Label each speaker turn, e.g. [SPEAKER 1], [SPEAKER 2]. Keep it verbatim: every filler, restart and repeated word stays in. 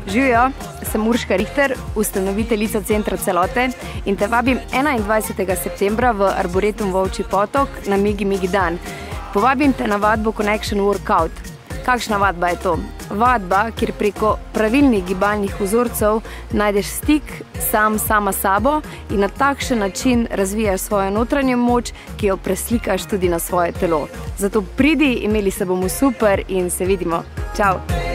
[SPEAKER 1] Živijo, sem Urška Richter, ustanoviteljica Centra Celote in te vabim enaindvajsetega septembra v Arboretum Volčji Potok na Migi Migi dan. Povabim te na vadbo Connection Workout. Kakšna vadba je to? Vadba, kjer preko pravilnih gibalnih vzorcev najdeš stik sam sama sabo in na takšen način razvijaš svojo notranjo moč, ki jo preslikaš tudi na svoje telo. Zato pridi, imeli se bomo super in se vidimo. Čau!